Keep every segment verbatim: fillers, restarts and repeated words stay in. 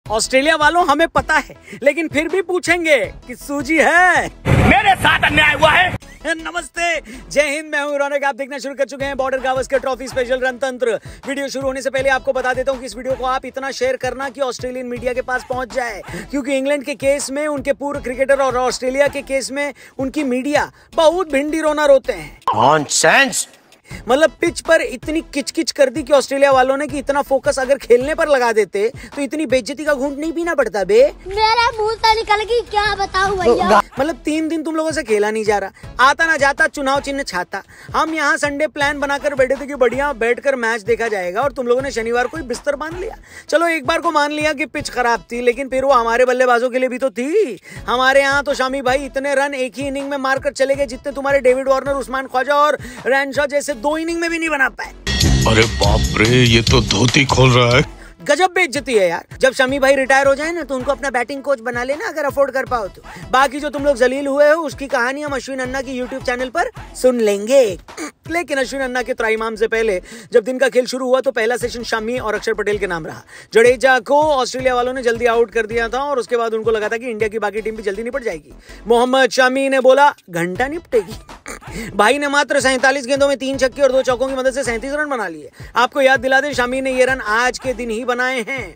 Australia वालों हमें पता है, लेकिन फिर भी पूछेंगे कि सूजी है? मेरे साथ अन्याय हुआ है। नमस्ते, जय हिंद, मैं हूं रौनक। आप देखना शुरू कर चुके हैं बॉर्डर गावस्कर ट्रॉफी स्पेशल रणतंत्र। वीडियो शुरू होने से पहले आपको बता देता हूं कि इस वीडियो को आप इतना शेयर करना कि ऑस्ट्रेलियन मीडिया के पास पहुंच जाए, क्योंकि इंग्लैंड के केस में उनके पूर्व क्रिकेटर और ऑस्ट्रेलिया के केस में उनकी मीडिया बहुत भिंडी रोना रोते हैं। नॉनसेंस। मतलब पिच पर इतनी किचकिच कर दी कि ऑस्ट्रेलिया वालों ने कि इतना फोकस अगर खेलने पर लगा देते तो इतनी बेइज्जती का घूंट नहीं पीना पड़ता बे। मेरे मुंह से निकल गई, क्या बताऊं भैया। मतलब तीन दिन तुम लोगों से खेला नहीं जा रहा, आता ना जाता चुनाव चिन्ह छाता। हम यहाँ संडे प्लान बनाकर बैठे थे कि बढ़िया बैठकर मैच देखा जाएगा, और तुम लोगों ने शनिवार को ही बिस्तर बांध लिया। चलो एक बार को मान लिया कि पिच खराब थी, लेकिन फिर वो हमारे बल्लेबाजों के लिए भी तो थी। हमारे यहाँ तो शामी भाई इतने रन एक ही इनिंग में मारकर चले गए जितने तुम्हारे डेविड वार्नर, उस्मान ख्वाजा और रैनशॉ जैसे दो इनिंग में भी नहीं बना पाए। अरे बाप रे, ये तो धोती खोल रहा है। गजब बेइज्जती है यार। जब शमी भाई रिटायर हो जाए ना तो उनको अपना बैटिंग कोच बना लेना, अगर अफोर्ड कर पाओ तो। बाकी जो तुम लोग जलील हुए हो उसकी कहानी हम अश्विन अन्ना की यूट्यूब चैनल पर सुन लेंगे। लेकिन अश्विन अन्ना के त्राईमाम से पहले जब दिन का खेल शुरू हुआ तो पहला सेशन शमी और अक्षर पटेल के नाम रहा। जडेजा को ऑस्ट्रेलिया वालों ने जल्दी आउट कर दिया था और उसके बाद उनको लगा था कि इंडिया की बाकी टीम भी जल्दी निपट जाएगी। मोहम्मद शमी ने बोला घंटा निपटेगी। भाई ने मात्र सैंतालीस गेंदों में तीन छक्के और दो चौकों की मदद से सैंतीस रन बना लिए। आपको याद दिला दें, शमी ने ये रन आज के दिन ही बनाए हैं।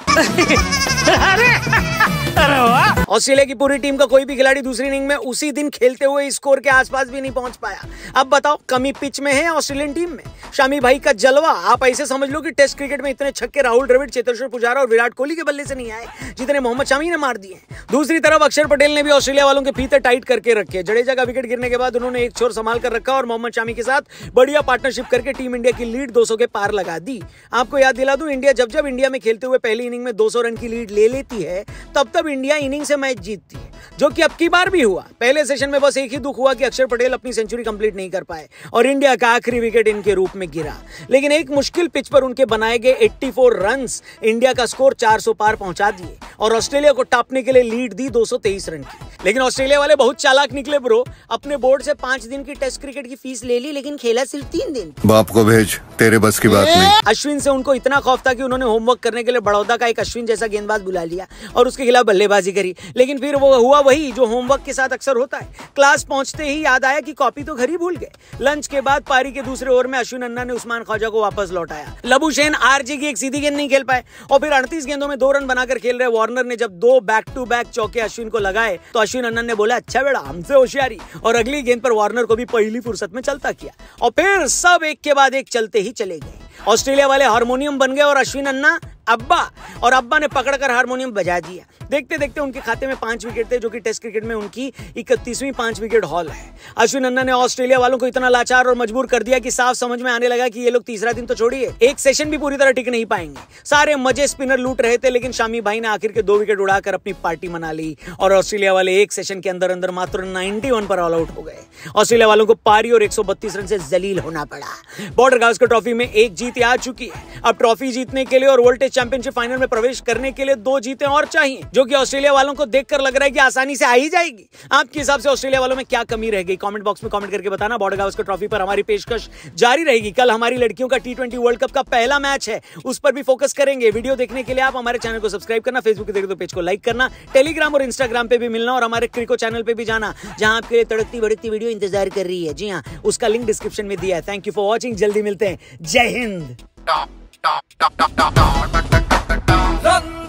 ऑस्ट्रेलिया की पूरी टीम का कोई भी खिलाड़ी दूसरी इनिंग में उसी दिन खेलते हुए स्कोर के आसपास भी नहीं पहुंच पाया। अब बताओ कमी पिच में है ऑस्ट्रेलियन टीम में? शमी भाई का जलवा आप ऐसे समझ लो कि टेस्ट क्रिकेट में इतने छक्के राहुल द्रविड़, चेतेश्वर पुजारा और विराट कोहली के बल्ले से नहीं आए जितने मोहम्मद शमी ने मार दिए। दूसरी तरफ अक्षर पटेल ने भी ऑस्ट्रेलिया वालों के फीते टाइट करके रखे। जडेजा का विकेट गिरने के बाद उन्होंने एक छोर संभाल कर रखा और मोहम्मद शमी के साथ बढ़िया पार्टनरशिप करके टीम इंडिया की लीड दो सौ के पार लगा दी। आपको याद दिला दूं, इंडिया जब जब इंडिया में खेलते हुए पहली इनिंग में दो सौ रन की लीड ले लेती है तब तब इंडिया इनिंग से मैच जीतती है, जो कि अब की बार भी हुआ। पहले सेशन में बस एक ही दुख हुआ कि अक्षर पटेल अपनी सेंचुरी कंप्लीट नहीं कर पाए और इंडिया का आखिरी विकेट इनके रूप में गिरा। लेकिन एक मुश्किल पिच पर उनके बनाए गए चौरासी रन्स इंडिया का स्कोर चार सौ पार पहुंचा दिए और ऑस्ट्रेलिया को टापने के लिए लीड दी दो सौ तेईस रन की। लेकिन ऑस्ट्रेलिया वाले बहुत चालाक निकले ब्रो। अपने बोर्ड से पांच दिन की टेस्ट क्रिकेट की फीस ले ली, लेकिन खेला सिर्फ तीन दिन। बाप को भेज, तेरे बस की बात नहीं। अश्विन से उनको इतना खौफ था कि उन्होंने होमवर्क करने के लिए बड़ौदा का एक अश्विन जैसा गेंदबाज बुला लिया और उसके खिलाफ बल्लेबाजी करी। लेकिन फिर वो हुआ वही जो होमवर्क के साथ अक्सर होता है। क्लास पहुंचते ही याद आया कि कॉपी तो घर ही भूल गए। लंच के बाद पारी के दूसरे ओवर में अश्विन अन्ना ने उस्मान ख्वाजा को वापस लौटाया। लबुशेन आरजी की एक सीधी गेंद नहीं खेल पाए और फिर अड़तीस गेंदों में दो रन बनाकर खेल रहे वार्नर ने जब दो बैक टू बैक चौके अश्विन को लगाए तो अश्विन अन्ना ने बोला अच्छा बेड़ा हमसे होशियारी, और अगली गेंद पर वार्नर को भी पहली फुर्सत में चलता किया और फिर सब एक के बाद एक चलते ही चले गए। ऑस्ट्रेलिया वाले हारमोनियम बन गए और अश्विन अन्ना अब्बा, और अब्बा ने पकड़कर हारमोनियम बजा दिया। देखते देखते उनके खाते में पांच विकेट थे, जो कि टेस्ट क्रिकेट में उनकी इकतीसवीं पांच विकेट हॉल है। अश्विन अन्ना ने ऑस्ट्रेलिया वालों को इतना लाचार और मजबूर कर दिया कि साफ समझ में आने लगा कि ये लोग तीसरा दिन तो छोड़िए, एक सेशन भी पूरी तरह टिक नहीं पाएंगे। सारे मजे स्पिनर लूट रहे थे, लेकिन शामी भाई ने आखिर के दो विकेट उड़ाकर अपनी पार्टी मना ली और ऑस्ट्रेलिया वाले एक सेशन के अंदर अंदर मात्र इक्यानवे पर ऑल आउट हो गए। ऑस्ट्रेलिया वालों को पारी और एक सौ बत्तीस रन से जलील होना पड़ा। बॉर्डर गावस्कर ट्रॉफी में एक जीत आ चुकी है। अब ट्रॉफी जीतने के लिए और वर्ल्ड टेस्ट चैंपियनशिप फाइनल में प्रवेश करने के लिए दो जीतें और चाहिए, जो कि ऑस्ट्रेलिया वालों को देखकर लग रहा है कि आसानी से आ ही जाएगी। आपके हिसाब से ऑस्ट्रेलिया वालों में क्या कमी रह गई? कमेंट बॉक्स में कमेंट करके बताना। बॉर्डर गावस्कर ट्रॉफी पर हमारी पेशकश जारी रहेगी। कल हमारी लड़कियों का टी ट्वेंटी वर्ल्ड कप का पहला मैच है, उस पर भी फोकस करेंगे। वीडियो देखने के लिए आप हमारे चैनल को सब्सक्राइब करना, फेसबुक पे देखे तो पेज को लाइक करना, टेलीग्राम और इंस्टाग्राम पे भी मिलना और हमारे क्रिको चैनल पे भी जाना, जहां आपके लिए तड़कती भड़कती वीडियो इंतजार कर रही है। जी हाँ, उसका लिंक डिस्क्रिप्शन में दिया है। Thank you for watching. जल्दी मिलते हैं। जय हिंद।